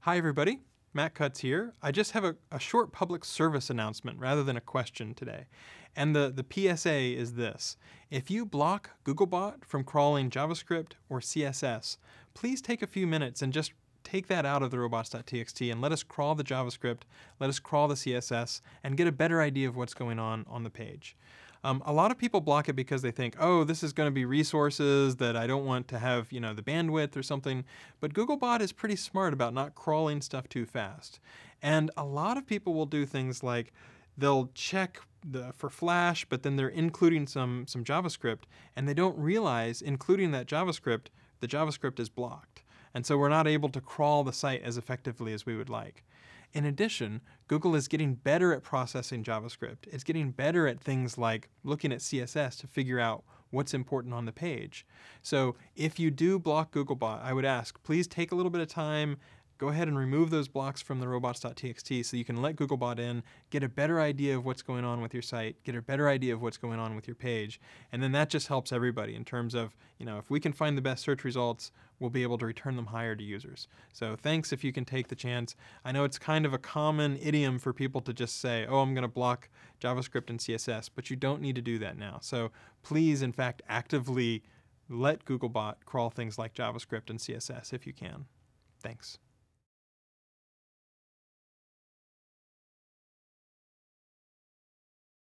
Hi everybody, Matt Cutts here. I just have a short public service announcement rather than a question today. And the PSA is this. If you block Googlebot from crawling JavaScript or CSS, please take a few minutes and just take that out of the robots.txt and let us crawl the JavaScript, let us crawl the CSS, and get a better idea of what's going on the page. A lot of people block it because they think, oh, this is going to be resources that I don't want to have, the bandwidth or something. But Googlebot is pretty smart about not crawling stuff too fast. And a lot of people will do things like they'll check for Flash, but then they're including some JavaScript, and they don't realize including that JavaScript, the JavaScript is blocked. And so we're not able to crawl the site as effectively as we would like. In addition, Google is getting better at processing JavaScript. It's getting better at things like looking at CSS to figure out what's important on the page. So if you do block Googlebot, I would ask, please take a little bit of time, go ahead and remove those blocks from the robots.txt so you can let Googlebot in, get a better idea of what's going on with your site, get a better idea of what's going on with your page, and then that just helps everybody in terms of, if we can find the best search results, we'll be able to return them higher to users. So thanks if you can take the chance. I know it's kind of a common idiom for people to just say, oh, I'm going to block JavaScript and CSS, but you don't need to do that now. So please, in fact, actively let Googlebot crawl things like JavaScript and CSS if you can. Thanks.